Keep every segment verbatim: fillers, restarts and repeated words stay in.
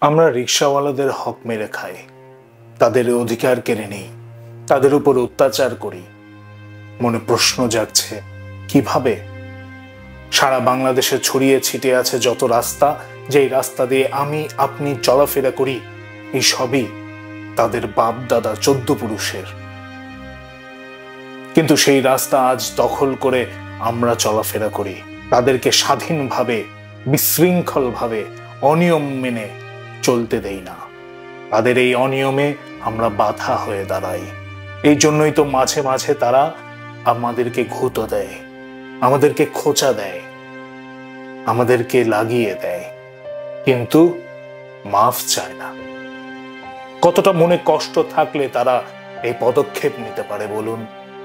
আমরা রিকশাওয়ালাদের হক মেরে খাই, তাদের অধিকার কেড়ে নেই, তাদের উপর অত্যাচার করি। মনে প্রশ্ন জাগছে, কিভাবে? সারা বাংলাদেশে ছড়িয়ে ছিটিয়ে আছে যত রাস্তা, যেই রাস্তা দিয়ে আমি আপনি চলাফেরা করি, এই সবই তাদের বাপ দাদা চোদ্দ পুরুষের। কিন্তু সেই রাস্তা আজ দখল করে আমরা চলাফেরা করি, তাদেরকে স্বাধীনভাবে, বিশৃঙ্খলভাবে, অনিয়ম মেনে চলতে দেই না। তাদের এই অনিয়মে আমরা বাধা হয়ে দাঁড়াই। এই জন্যই তো মাঝে মাঝে তারা আমাদেরকে ঘুঁতো দেয়, আমাদেরকে খোঁচা দেয়, আমাদেরকে লাগিয়ে দেয়, কিন্তু মাফ চায় না। কতটা মনে কষ্ট থাকলে তারা এই পদক্ষেপ নিতে পারে বলুন?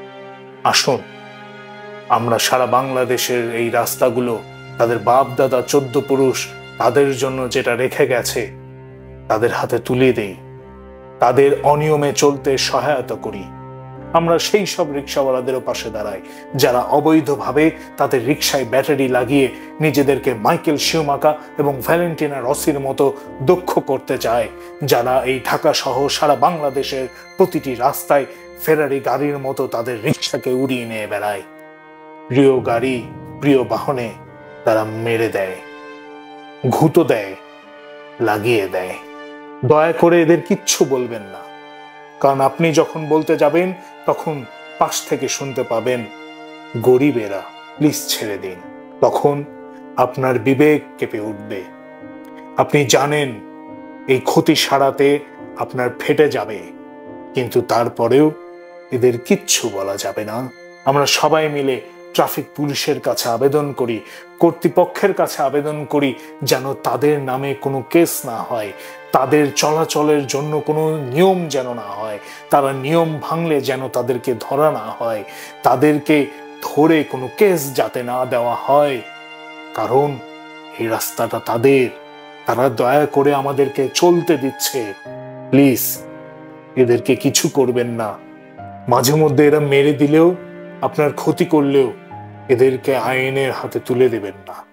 আসুন, আমরা সারা বাংলাদেশের এই রাস্তাগুলো তাদের বাপ দাদা চোদ্দ পুরুষ তাদের জন্য যেটা রেখে গেছে তাদের হাতে তুলে দেই, তাদের অনিয়মে চলতে সহায়তা করি। আমরা সেই সব রিকশাওয়ালাদেরও পাশে দাঁড়াই যারা অবৈধভাবে তাদের রিকশায় ব্যাটারি লাগিয়ে নিজেদেরকে মাইকেল শিউমাকা এবং ভ্যালেন্টিনা রসির মতো দক্ষ করতে চায়, যারা এই ঢাকা সহ সারা বাংলাদেশের প্রতিটি রাস্তায় ফেরারি গাড়ির মতো তাদের রিকশাকে উড়িয়ে নিয়ে বেড়ায়। প্রিয় গাড়ি, প্রিয় বাহনে তারা মেরে দেয়, ঘুঁতো দেয়, লাগিয়ে দেয়। দয়া করে এদের কিচ্ছু বলবেন না, কারণ আপনি যখন বলতে যাবেন তখন পাশ থেকে শুনতে পাবেন, গরিবেরা প্লিজ ছেড়ে দিন। তখন আপনার বিবেক কেঁপে উঠবে। আপনি জানেন এই ক্ষতি সারাতে আপনার ফেটে যাবে, কিন্তু তারপরেও এদের কিচ্ছু বলা যাবে না। আমরা সবাই মিলে ট্রাফিক পুলিশের কাছে আবেদন করি, কর্তৃপক্ষের কাছে আবেদন করি, যেন তাদের নামে কোনো কেস না হয়, তাদের চলাচলের জন্য কোনো নিয়ম যেন না হয়, তারা নিয়ম ভাঙলে যেন তাদেরকে ধরা না হয়, তাদেরকে ধরে কোনো কেস যাতে না দেওয়া হয়। কারণ এই রাস্তাটা তাদের, তারা দয়া করে আমাদেরকে চলতে দিচ্ছে। প্লিজ এদেরকে কিছু করবেন না। মাঝে মধ্যে এরা মেরে দিলেও, আপনার ক্ষতি করলেও এদেরকে আইনের হাতে তুলে দেবেন না।